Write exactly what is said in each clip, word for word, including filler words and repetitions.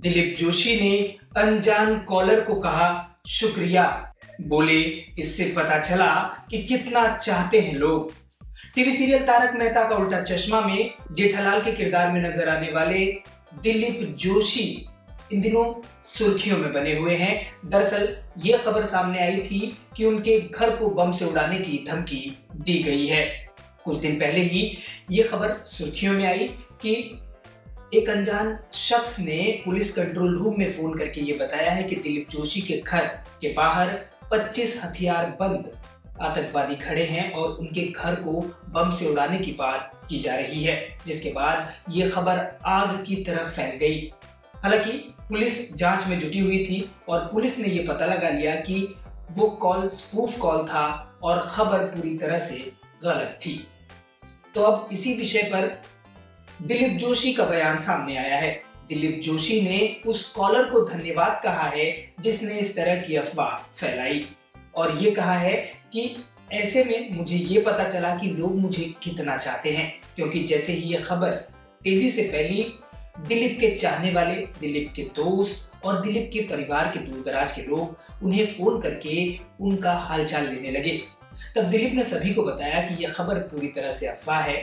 दिलीप जोशी ने अनजान कॉलर को कहा शुक्रिया। बोले इससे पता चला कि कितना चाहते हैं लोग। टीवी सीरियल तारक मेहता का उल्टा चश्मा में जेठालाल के किरदार में नजर आने वाले दिलीप जोशी इन दिनों सुर्खियों में बने हुए हैं। दरअसल ये खबर सामने आई थी कि उनके घर को बम से उड़ाने की धमकी दी गई है। कुछ दिन पहले ही ये खबर सुर्खियों में आई कि एक अनजान शख्स ने पुलिस कंट्रोल रूम में फोन करके ये बताया है कि दिलीप जोशी के घर के बाहर पच्चीस हथियार बंद आतंकवादी खड़े हैं और उनके घर को बम से उड़ाने की बात की जा रही है, जिसके बाद ये खबर आग की तरह फैल गई। हालांकि पुलिस जांच में जुटी हुई थी और पुलिस ने ये पता लगा लिया कि वो कॉल स्पूफ कॉल था और खबर पूरी तरह से गलत थी। तो अब इसी विषय पर दिलीप जोशी का बयान सामने आया है। दिलीप जोशी ने उस कॉलर को धन्यवाद कहा है जिसने इस तरह की अफवाह फैलाई और ये कहा है कि ऐसे में मुझे ये पता चला कि लोग मुझे कितना चाहते हैं, क्योंकि जैसे ही ये खबर तेजी से फैली दिलीप के चाहने वाले, दिलीप के दोस्त और दिलीप के परिवार के दूर दराज के लोग उन्हें फोन करके उनका हालचाल लेने लगे। तब दिलीप ने सभी को बताया कि यह खबर पूरी तरह से अफवाह है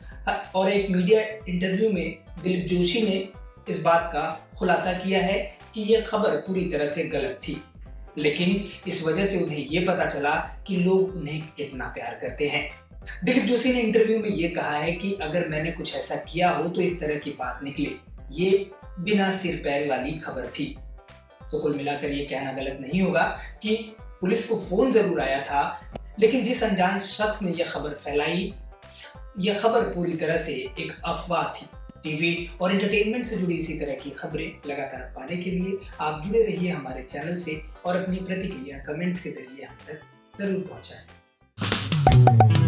और एक मीडिया इंटरव्यू में दिलीप जोशी ने इस बात का खुलासा किया है कि यह खबर पूरी तरह से गलत थी, लेकिन इस वजह से उन्हें यह पता चला कि लोग उन्हें कितना प्यार करते हैं। दिलीप जोशी ने इंटरव्यू में यह कहा है कि अगर मैंने कुछ ऐसा किया हो तो इस तरह की बात निकले, ये बिना सिर पैर वाली खबर थी। तो कुल मिलाकर ये कहना गलत नहीं होगा कि पुलिस को फोन जरूर आया था, लेकिन जिस अनजान शख्स ने यह खबर फैलाई, यह खबर पूरी तरह से एक अफवाह थी। टीवी और एंटरटेनमेंट से जुड़ी इसी तरह की खबरें लगातार पाने के लिए आप जुड़े रहिए हमारे चैनल से और अपनी प्रतिक्रिया कमेंट्स के जरिए हम तक जरूर पहुंचाएं।